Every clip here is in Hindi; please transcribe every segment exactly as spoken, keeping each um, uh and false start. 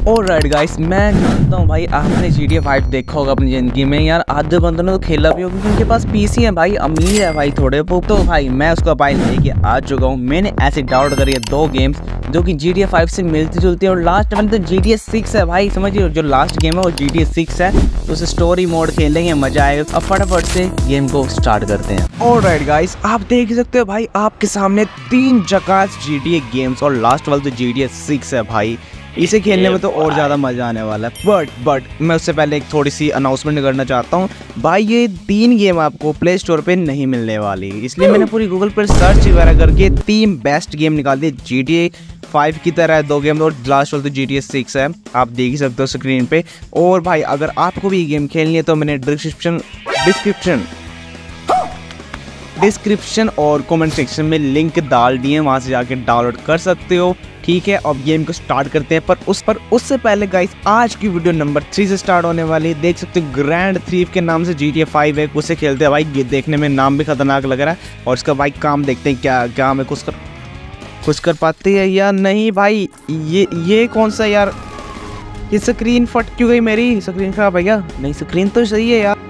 ऑलराइट गाइस, मैं जानता हूँ भाई आपने जी टी ए फाइव देखा होगा अपनी ज़िंदगी में। यार आधे बंदों ने तो खेला भी होगा, उनके पास पीसी है भाई, अमीर है भाई थोड़े वो। तो भाई मैं उसका भाई लेके आ चुका हूँ। मैंने ऐसे डाउनलोड करी है दो गेम्स जो कि जी टी ए फाइव से मिलती जुलती है, और लास्ट में तो जी टी ए सिक्स है भाई। समझिए जो लास्ट गेम है वो जी टी ए सिक्स है, तो उसे स्टोरी मोड खेलेंगे, मजा आएगा। अब फटाफट से गेम को स्टार्ट करते हैं। ऑलराइट गाइस, आप देख सकते हो भाई आपके सामने तीन जगह जी टी ए गेम्स, और लास्ट वाला तो जी टी ए सिक्स है भाई। इसे खेलने में तो और ज़्यादा मज़ा आने वाला है। बट बट मैं उससे पहले एक थोड़ी सी अनाउंसमेंट करना चाहता हूँ भाई, ये तीन गेम आपको प्ले स्टोर पे नहीं मिलने वाली, इसलिए मैंने पूरी गूगल पर सर्च वगैरह करके तीन बेस्ट गेम निकाल दिए। जी टी ए फाइव की तरह है दो गेम, और लास्ट वाला तो जी टी ए सिक्स है, आप देख ही सकते हो स्क्रीन पे। और भाई अगर आपको भी गेम खेलनी है तो मैंने डिस्क्रिप्शन डिस्क्रिप्शन डिस्क्रिप्शन और कमेंट सेक्शन में लिंक डाल दिए, वहाँ से जाके डाउनलोड कर सकते हो। ठीक है, अब गेम को स्टार्ट करते हैं। पर उस पर उससे पहले गाइस, आज की वीडियो नंबर थ्री से स्टार्ट होने वाली है। देख सकते हो ग्रैंड थीफ के नाम से जी टी ए फाइव है, उसे खेलते हैं भाई। ये देखने में नाम भी खतरनाक लग रहा है, और इसका भाई काम देखते हैं क्या क्या हमें कुछ कर कुछ कर पाती है या नहीं। भाई ये ये कौन सा यार, ये स्क्रीन फट क्यों गई? मेरी स्क्रीन खराब है क्या? नहीं, स्क्रीन तो सही है यार।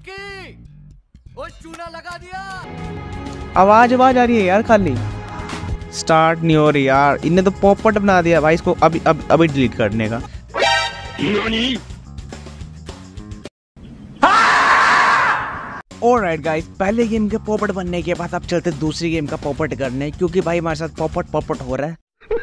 चूना लगा दिया। आवाज आवाज आ रही है यार, खाली स्टार्ट नहीं हो रही यार। इनने तो पॉपअप बना दिया भाई, इसको अभी अभी अभी डिलीट करने का। ऑलराइट गाइस, पहले गेम के पॉपअप बनने के बाद अब चलते दूसरी गेम का पॉपअप करने, क्योंकि भाई हमारे साथ पॉपअप पॉपअप हो रहा है।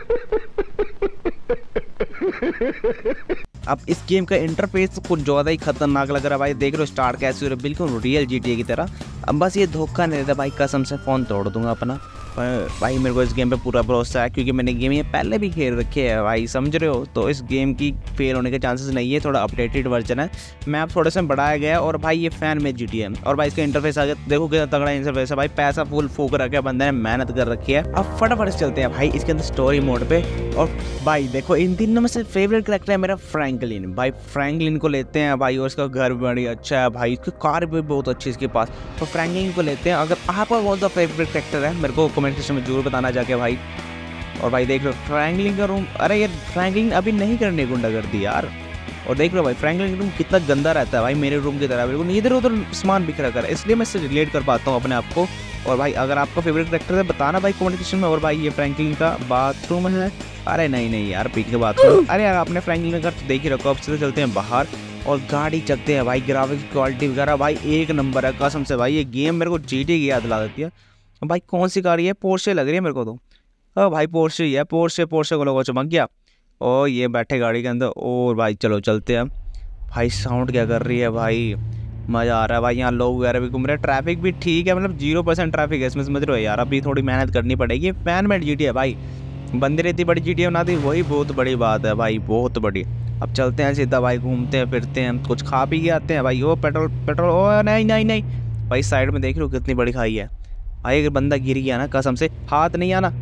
अब इस गेम का इंटरफेस कुछ ज़्यादा ही खतरनाक लग रहा है भाई। देख रहे हो स्टार्ट कैसे हो रहा है, बिल्कुल रियल जी टी ए की तरह। अब बस ये धोखा नहीं देता भाई, कसम से फ़ोन तोड़ दूंगा अपना। भाई मेरे को इस गेम पे पूरा भरोसा है, क्योंकि मैंने गेम ये पहले भी खेल रखे है भाई, समझ रहे हो। तो इस गेम की फेल होने के चांसेस नहीं है, थोड़ा अपडेटेड वर्जन है, मैप थोड़े से बढ़ाया गया है। और भाई ये फैन में जी टी ए, और भाई इसका इंटरफेस आगे देखो कितना तगड़ा इंटरफेस है भाई। पैसा फुल फूक रखा है बंदे ने, मेहनत कर रखी है। अब फटाफट से चलते हैं भाई इसके अंदर स्टोरी मोड पे। और भाई देखो इन तीनों में से फेवरेट कैरेक्टर है मेरा फ्रैंकलिन भाई। फ्रैंकलिन को लेते हैं भाई, और इसका घर बड़ी अच्छा है भाई, इसकी कार भी बहुत अच्छी है इसके पास। तो फ्रैंकलिन को लेते हैं। अगर आपका कौन सा फेवरेट कैरेक्टर है मेरे को कमेंट सेक्शन में जरूर बताना जाके भाई। और भाई देख लो फ्रैंकलिन का रूम, अरे यार फ्रैंकलिन अभी नहीं करने गुंडा कर दी यार। और देख लो भाई फ्रैंकलिन का रूम कितना गंदा रहता है भाई, मेरे रूम की तरह बिल्कुल इधर उधर सामान बिखरा कर, इसलिए मैं इससे रिलेट कर पाता हूँ अपने आप को। और भाई अगर आपका फेवरेट कैरेक्टर है बताना भाई कमेंट सेक्शन में। और भाई ये फ्रैंकलिन का बाथरूम है, अरे नहीं नहीं यार पीछे के बाथरूम, अरे यार आपने फ्रैंकलिन का तो देख ही रखो। अब से चलते हैं बाहर और गाड़ी चलते हैं भाई। ग्राफिक्स क्वालिटी वगैरह भाई एक नंबर है कसम से भाई। ये गेम मेरे को जी टी ए की याद दिला देती है भाई। कौन सी गाड़ी है? पोर्शे लग रही है मेरे को तो। हाँ भाई पोर्शे ही है, पोर्शे पोर्शे को लोगों चमक गया। और ये बैठे गाड़ी के अंदर। और भाई चलो चलते हैं। भाई साउंड क्या कर रही है भाई, मज़ा आ रहा है भाई। यहाँ लोग वगैरह भी घूम रहे हैं, ट्रैफिक भी ठीक है, मतलब जीरो परसेंट ट्रैफिक है इसमें, समझ रहे हो यार। अभी थोड़ी मेहनत करनी पड़ेगी। Fan made G T A भाई, बंदे ने इतनी बड़ी जी टी ए बना दी, वही बहुत बड़ी बात है भाई, बहुत बड़ी। अब चलते हैं सीधा भाई, घूमते हैं फिरते हैं, कुछ खा पी के आते हैं भाई। वो पेट्रोल पेट्रोल ओ नहीं नहीं नहीं भाई, साइड में देख लो कितनी बड़ी खाई है भाई। अगर बंदा गिर गया ना कसम से हाथ नहीं आना।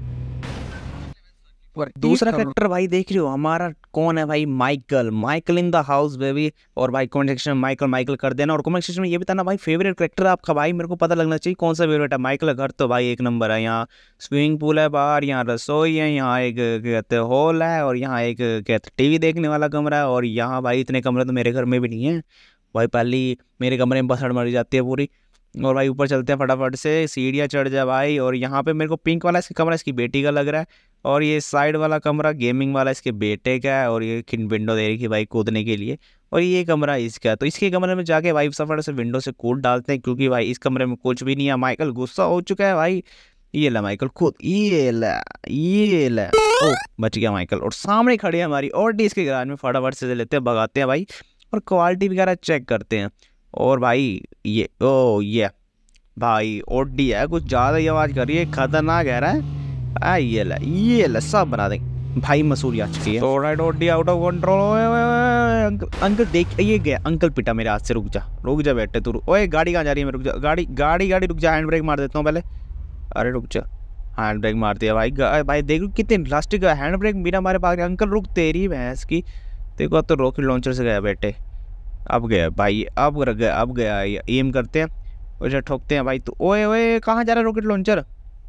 दूसरा कैरेक्टर भाई देख रहे हो हमारा कौन है भाई? Michael, Michael in the house baby. और भाई कमेंट सेक्शन में माइकल माइकल कर देना, और कमेंट सेक्शन में ये बताना भाई फेवरेट कैरेक्टर आपका भाई, मेरे को पता लगना चाहिए कौन सा फेवरेट है। माइकल का घर तो भाई एक नंबर है, यहाँ स्विमिंग पूल है बाहर, यहाँ रसोई है, यहाँ एक कहते हॉल है, और यहाँ एक कहते टीवी देखने वाला कमरा है। और यहाँ भाई इतने कमरे तो मेरे घर में भी नहीं है भाई, पहले मेरे कमरे में बसड़ मर जाती है पूरी। और भाई ऊपर चलते हैं फटाफट से, सीढ़ियाँ चढ़ जाए भाई। और यहाँ पे मेरे को पिंक वाला इसका कमरा इसकी बेटी का लग रहा है, और ये साइड वाला कमरा गेमिंग वाला इसके बेटे का है। और ये विंडो दे रखी भाई कूदने के लिए, और ये कमरा इसका है। तो इसके कमरे में जाके भाई सफर से विंडो से कूद डालते हैं, क्योंकि भाई इस कमरे में कुछ भी नहीं है। माइकल गुस्सा हो चुका है भाई, ये ला माइकल खुद, ये ला ये ला ओ बच गया माइकल। और सामने खड़ी है हमारी ऑडी, इसके गैराज में फटाफट से लेते हैं, भगाते हैं भाई, और क्वालिटी वगैरह चेक करते हैं। और भाई ये ओ ये भाई ओडी है, कुछ ज़्यादा ही आवाज़ कर रही है, खतरनाक कह रहा है। आ ये ला ये ला सब बना देंगे भाई, मसूरी आ चुकी है। तो राइट ओडी out of control. Uncle uncle देख ये गया, अंकल पिटा मेरे हाथ से। रुक जा रुक जा बेटे तू, ओए गाड़ी कहाँ जा रही है? मैं रुक जा, गाड़ी गाड़ी गाड़ी रुक जा, हैंड ब्रेक मार देता हूँ पहले। अरे रुक जा, हैंड ब्रेक मार दिया भाई। भाई देखो कितनी प्लास्टिक का हैंड ब्रेक बिना हमारे पास। अंकल रुक, तेरी भैंस की, देखो अब तो रॉकेट लॉन्चर से गया बेटे। अब गया भाई, अब रख गया, अब गया। एम करते हैं, उसे ठोकते हैं भाई। तो ओए ओए कहाँ जा रहा है rocket launcher?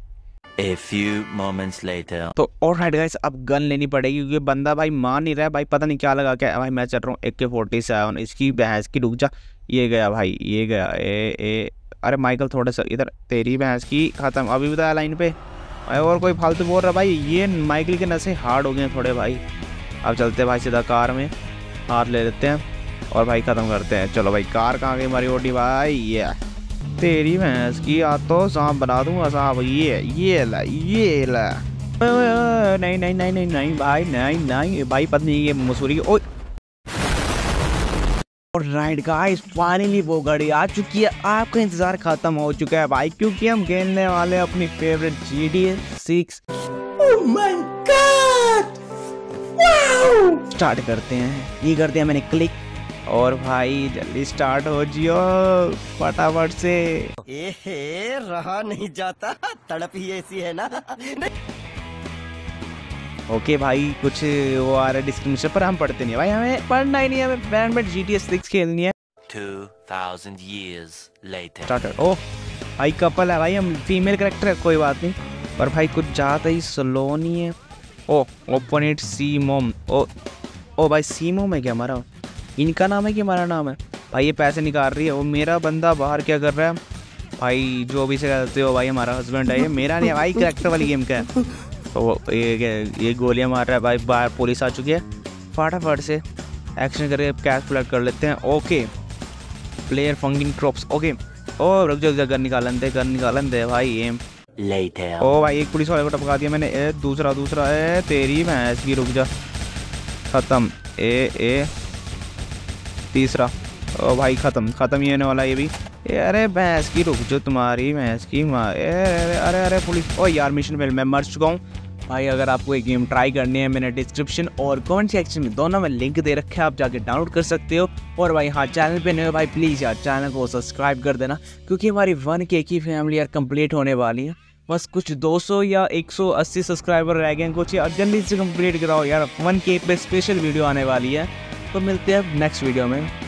A few moments later. तो ऑलराइट गाइस, अब गन लेनी पड़ेगी क्योंकि बंदा भाई मान नहीं रहा है भाई, पता नहीं क्या लगा क्या। भाई मैं चल रहा हूँ ए के फोर्टी सेवन, इसकी भैंस की, रुक जा। ये गया भाई, ये गया। ए ए अरे माइकल थोड़ा सा इधर, तेरी भैंस की खत्म। अभी बताया लाइन पे और कोई फालतू बोल रहा भाई। ये माइकल के नशे हार्ड हो गए थोड़े भाई। अब चलते भाई सीधा कार में, हाथ ले लेते हैं और भाई ख़त्म करते हैं। चलो भाई, कार कहाँ गई हमारी ओटी भाई। ये तेरी भैंस की, आ तो सांप बना दूंगा सांप। ये ये ला, ये ला। नहीं नहीं नहीं नहीं नहीं भाई, नहीं नहीं भाई, पता नहीं ये Mussoorie. Alright guys, finally वो गाड़ी आ चुकी है। आपका इंतजार खत्म हो चुका है भाई, क्योंकि हम खेलने वाले अपनी favourite G T A six. Oh my god, wow. Start करते हैं, ये करते हैं मैंने क्लिक, और भाई जल्दी स्टार्ट हो जियो फटाफट से। एहे, रहा नहीं जाता, तड़प ही ऐसी है ना। ओके भाई, कुछ वो आ रहा है डिस्क्रिप्शन पर, हम पढ़ते नहीं भाई, हमें पढ़ना ही नहीं है, हमें बैंड में जी टी ए सिक्स खेलनी है। two thousand years later. Starter. ओह भाई कपल है भाई, हम फीमेल कैरेक्टर है, कोई बात नहीं, पर भाई कुछ ज़्यादा ही स्लो नहीं है। ओह ओपन इट सी मोम। ओ ओ भाई सी मोम है क्या हमारा? इनका नाम है कि हमारा नाम है? भाई ये पैसे निकाल रही है। वो मेरा बंदा बाहर क्या कर रहा है भाई? जो भी से कहते हो भाई, हमारा हस्बैंड है ये, मेरा नहीं है भाई, कैरेक्टर वाली गेम का है। तो ये ये गोलियां मार रहा है भाई, बाहर पुलिस आ चुकी है। फटाफट से एक्शन करके कैश फ्लड कर लेते हैं। ओके, प्लेयर फंगिंग क्रॉप्स। ओके, ओ रुक जाओ, गन निकालन दे, गन निकालन दे भाई। M Later. ओ भाई, एक पुलिस वाले को टपका दिया मैंने। ए दूसरा दूसरा ए तेरी भैंस की, रुक जा। ख़त्म। ए ए तीसरा। ओ भाई ख़त्म ख़त्म ही होने वाला ये भी। ए अरे भैंस की, रुक जो, तुम्हारी भैंस की माँ। अरे अरे अरे पुलिस। ओ यार मिशन फेल, मैं मर चुका हूँ भाई। अगर आपको ये गेम ट्राई करनी है, मैंने डिस्क्रिप्शन और कमेंट सेक्शन में दोनों में लिंक दे रखे हैं, आप जाके डाउनलोड कर सकते हो। और भाई हाँ, चैनल पे नए हो भाई, प्लीज़ यार चैनल को सब्सक्राइब कर देना, क्योंकि हमारी वन के की फैमिली यार कंप्लीट होने वाली है। बस कुछ दो सौ या एक सौ अस्सी सब्सक्राइबर रह गए हैं कुछ, यार जल्दी से कंप्लीट कराओ यार। वन के पे स्पेशल वीडियो आने वाली है, तो मिलते हैं नेक्स्ट वीडियो में।